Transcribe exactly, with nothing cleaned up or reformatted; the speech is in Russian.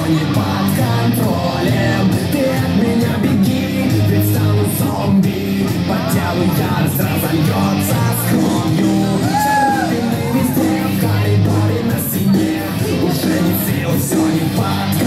не под контролем. Ты от меня беги, ведь стану зомби. По телу ярость разольется с кровью. Царапины везде, в коридоре, на стене. Уже не сил, все не под контролем.